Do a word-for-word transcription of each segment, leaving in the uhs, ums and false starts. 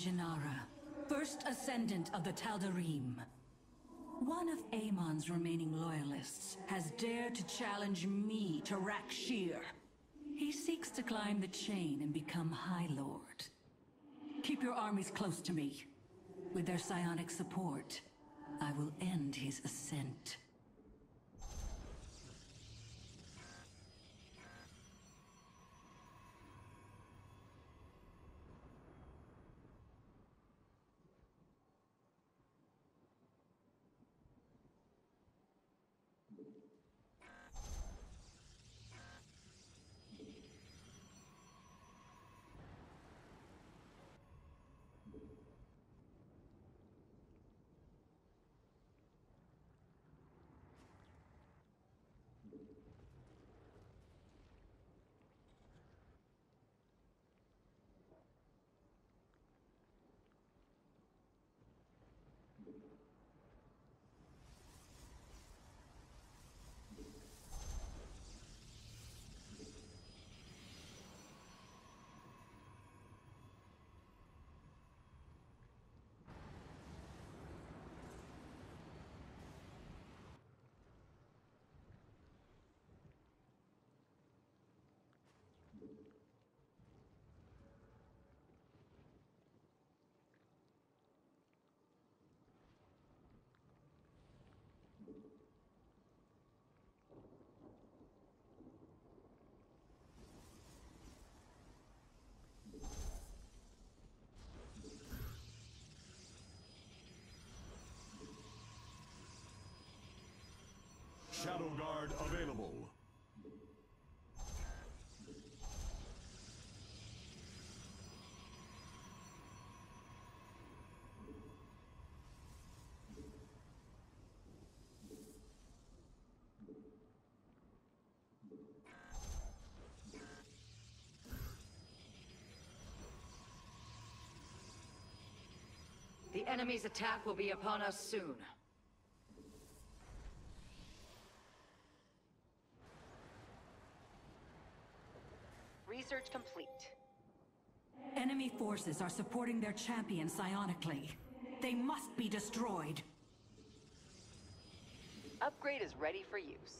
Jinara, first ascendant of the Tal'Darim. One of Amon's remaining loyalists has dared to challenge me to Rak'Shir. He seeks to climb the chain and become High Lord. Keep your armies close to me. With their psionic support, I will end his ascent. Shadow Guard available. The enemy's attack will be upon us soon. Research complete. Enemy forces are supporting their champion psionically. They must be destroyed. Upgrade is ready for use.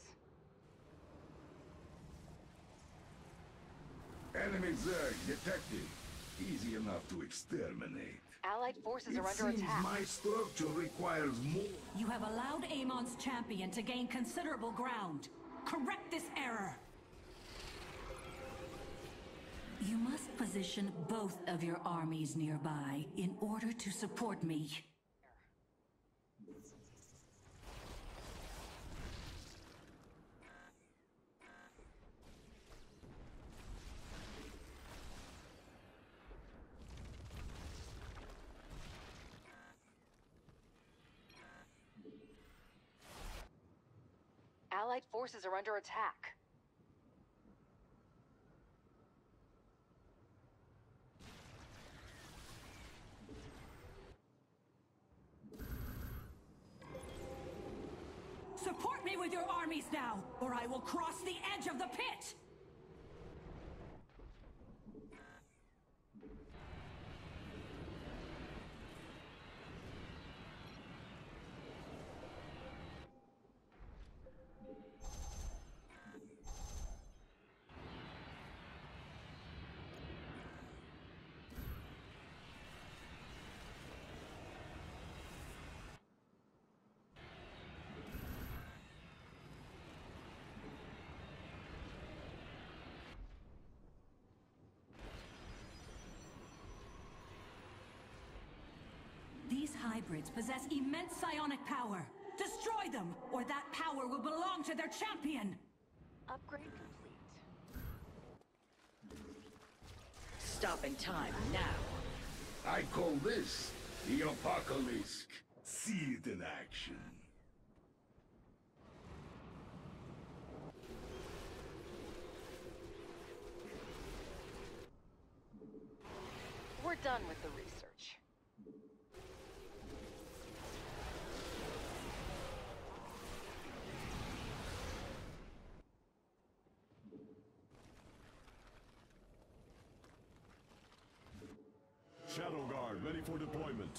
Enemy Zerg detected. Easy enough to exterminate. Allied forces It are under seems attack. my structure requires more. You have allowed Amon's champion to gain considerable ground. Correct this error! You must position both of your armies nearby in order to support me. Allied forces are under attack. Support me with your armies now, or I will cross the edge of the pit! These hybrids possess immense psionic power. Destroy them, or that power will belong to their champion! Upgrade complete. Stopping time now. I call this the Apocalypse. See it in action. We're done with the research. Shadow Shadow Guard ready for deployment.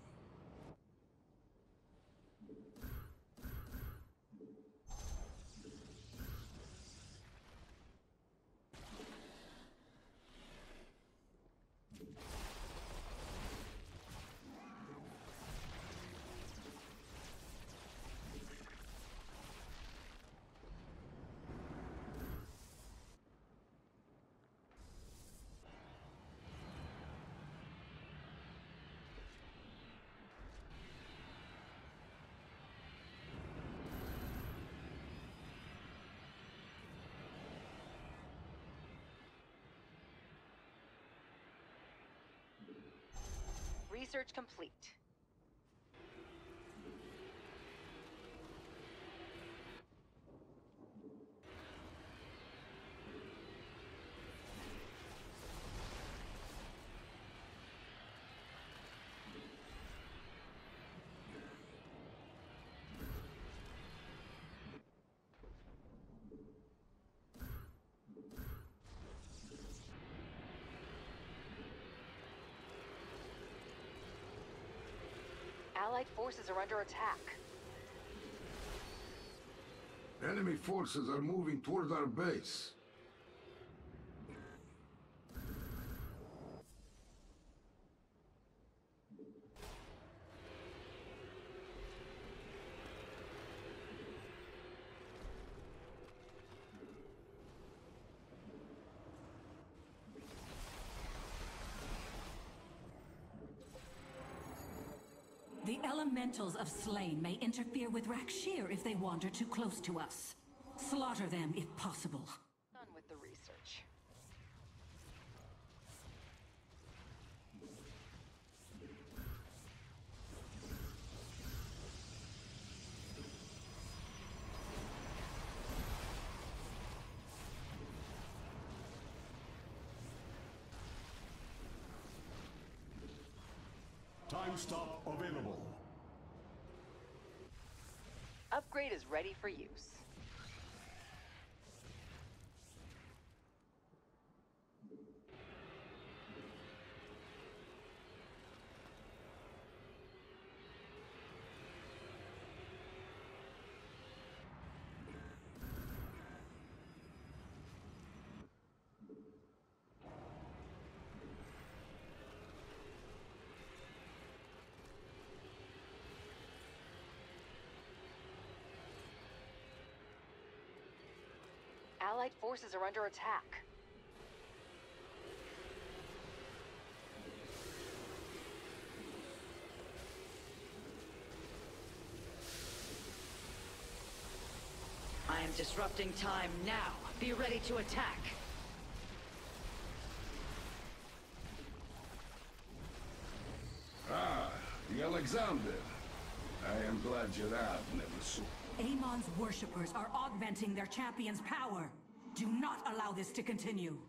Research complete. Allied forces are under attack. Enemy forces are moving toward our base. The elementals of Slain may interfere with Rakshir if they wander too close to us. Slaughter them if possible. Done with the research. Time stop available. Upgrade is ready for use. Allied forces are under attack. I am disrupting time now. Be ready to attack. Ah, the Alexander. I am glad you're out, Nemesis. Amon's worshippers are augmenting their champion's power. Do not allow this to continue.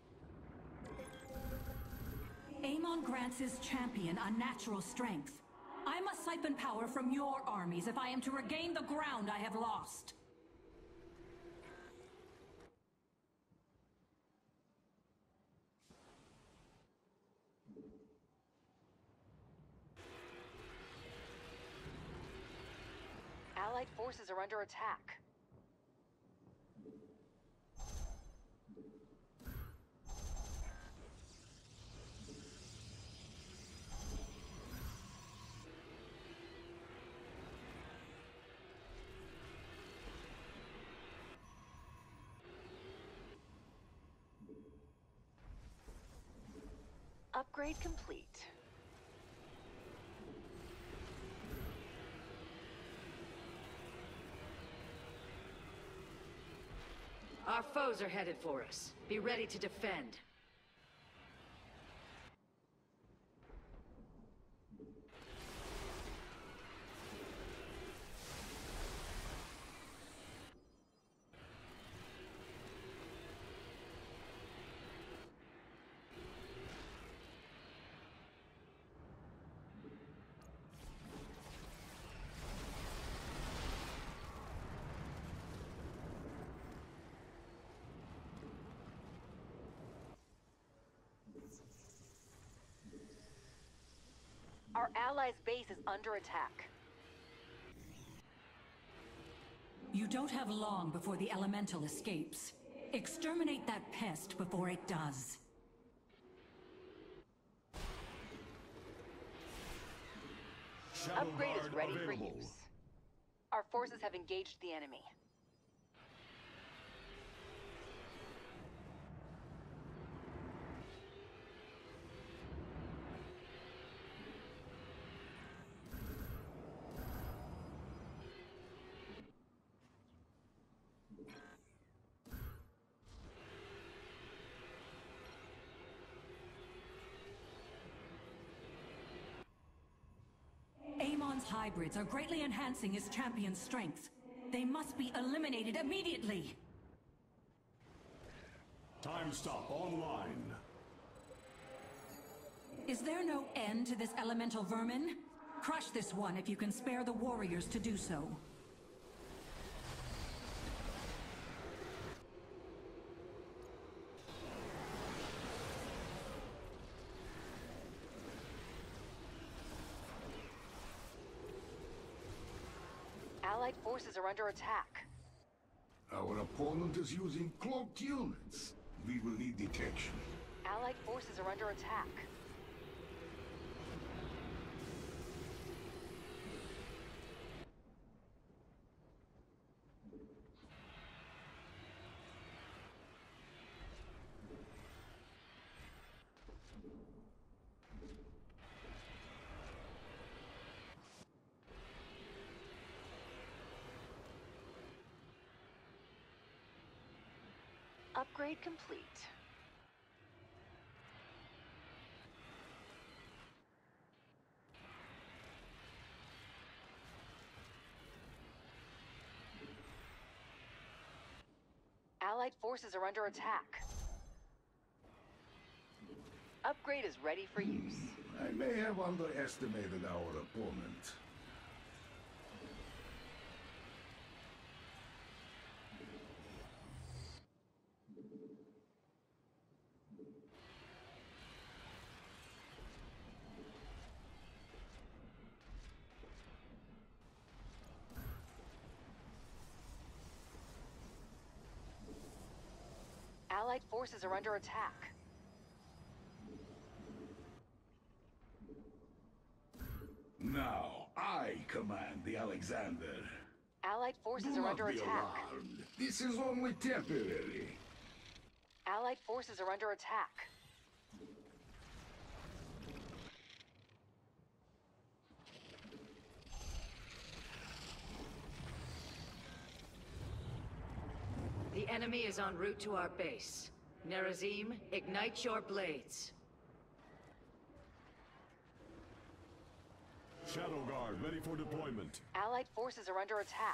Amon grants his champion unnatural strength. I must siphon power from your armies if I am to regain the ground I have lost. Allied forces are under attack. Upgrade complete. Our foes are headed for us. Be ready to defend. Our allies' base is under attack. You don't have long before the elemental escapes. Exterminate that pest before it does. Shadow Upgrade is Guard ready for available. use. Our forces have engaged the enemy. Amon's hybrids are greatly enhancing his champion's strength. They must be eliminated immediately! Time stop online. Is there no end to this elemental vermin? Crush this one if you can spare the warriors to do so. Allied forces are under attack. Our opponent is using cloaked units. We will need detection. Allied forces are under attack. Upgrade complete. Allied forces are under attack. Upgrade is ready for use. I may have underestimated our opponent. Allied forces are under attack. Now, I command the Alexander. Allied forces Do are not under be attack. alarmed. This is only temporary. Allied forces are under attack. The enemy is en route to our base. Nerazim, ignite your blades. Shadow Guard ready for deployment. Allied forces are under attack.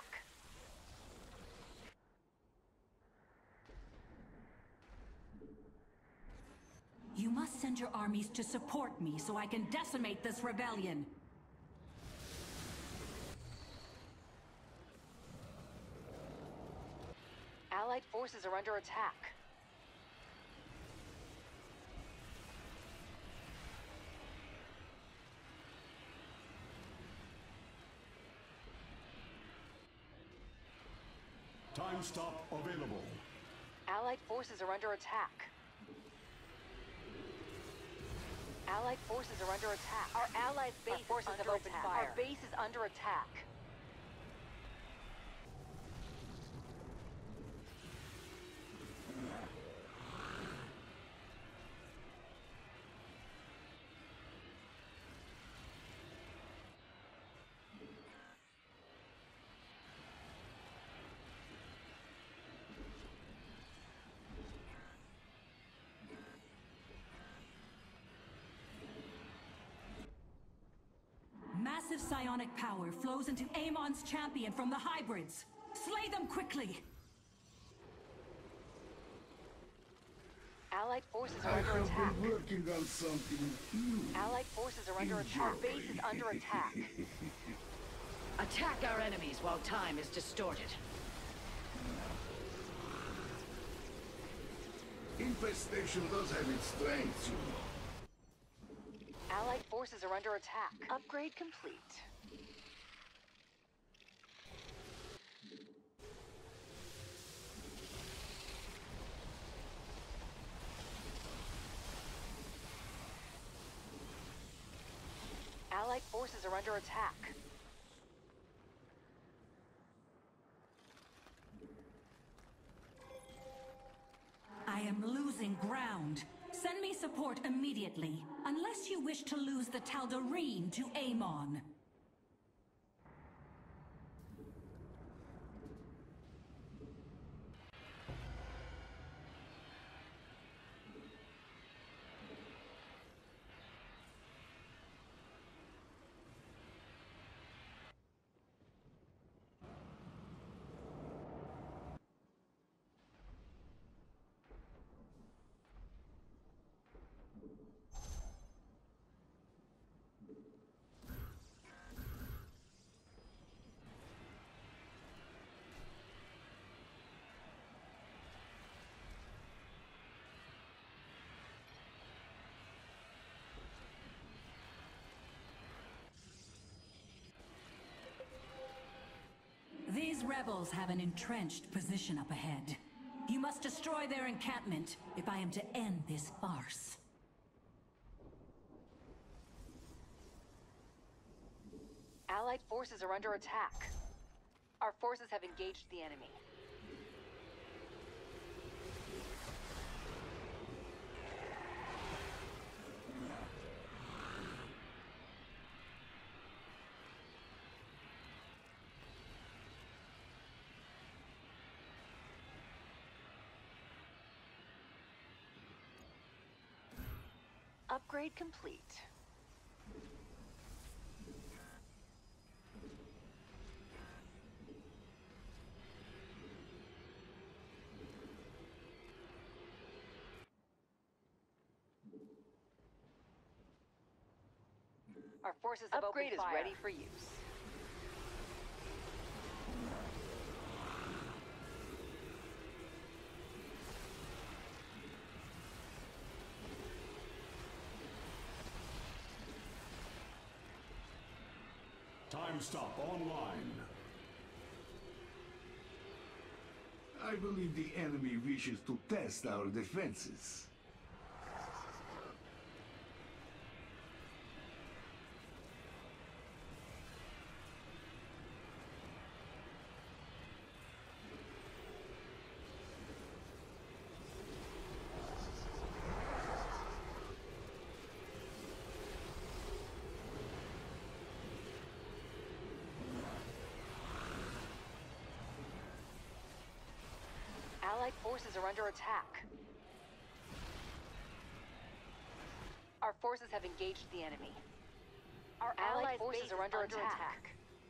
You must send your armies to support me so I can decimate this rebellion. Allied forces are under attack. Time stop available. Allied forces are under attack. Allied forces are under attack. Our allies' base forces is have under opened attack. fire. Our base is under attack. Massive psionic power flows into Amon's champion from the hybrids. Slay them quickly! Allied forces are I under have attack. been working on something new. Allied forces are under attack. Our base is under attack. Attack our enemies while time is distorted. Infestation does have its strengths, you know. Allied forces forces are under attack. Upgrade complete. Allied forces are under attack. I am losing ground. Send me support immediately, unless you wish to lose the Tal'Darim to Amon. These rebels have an entrenched position up ahead. You must destroy their encampment if I am to end this farce. Allied forces are under attack. Our forces have engaged the enemy. Upgrade complete. Our forces have Upgrade opened is fire. ready for use. Time stop online. I believe the enemy wishes to test our defenses. Allied forces are under attack. Our forces have engaged the enemy. Our allied Allied forces base are is under, under attack. attack.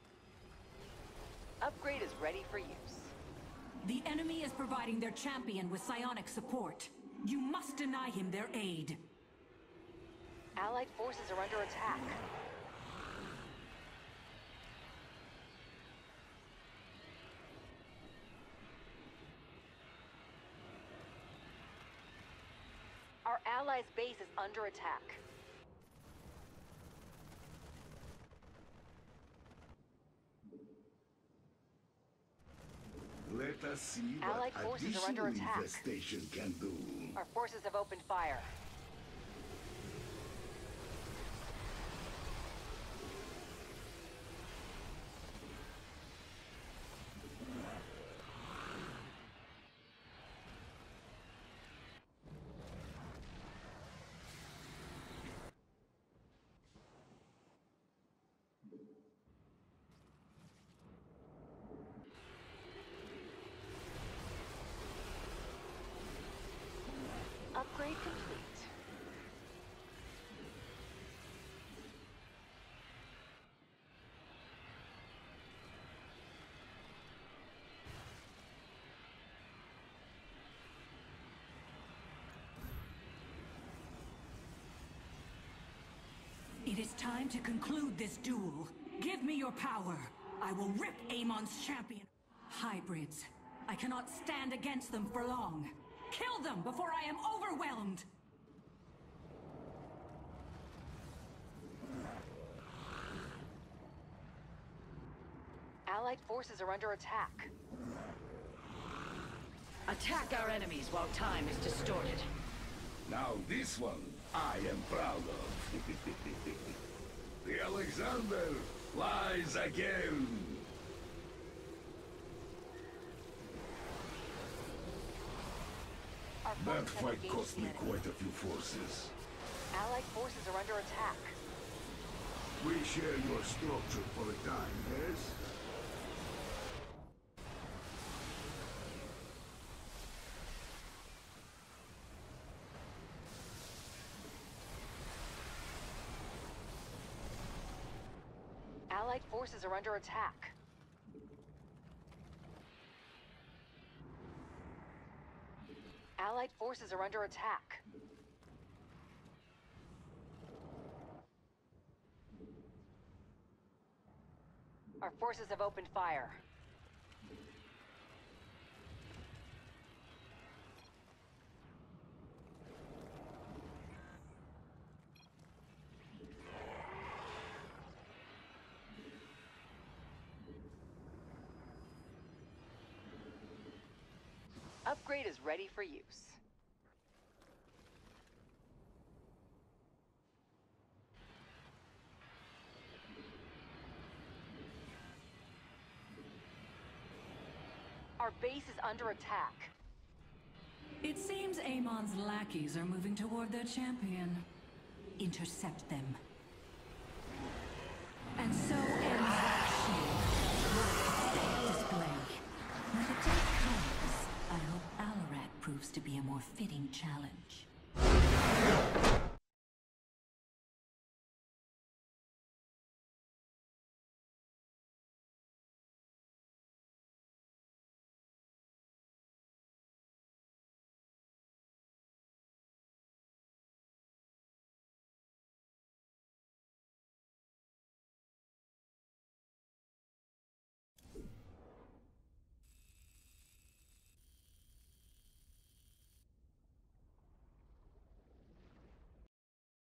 Upgrade is ready for use. The enemy is providing their champion with psionic support. You must deny him their aid. Allied forces are under attack. Our allies' base is under attack. Let us see Allied what forces are under additional attack. infestation can do. Our forces have opened fire. Upgrade complete. It is time to conclude this duel. Give me your power. I will rip Amon's champion. Hybrids. I cannot stand against them for long. Kill them before I am overwhelmed! Allied forces are under attack. Attack our enemies while time is distorted. Now this one I am proud of. The Alexander flies again. Our That forces have fight engaged cost the me enemy. quite a few forces. Allied forces are under attack. We share your structure for a time, yes? Allied forces are under attack. Allied forces are under attack. Our forces have opened fire. Upgrade is ready for use. Our base is under attack. It seems Amon's lackeys are moving toward their champion. Intercept them. And so ends that shield. Display. When the day comes, I hope Alarak proves to be a more fitting challenge.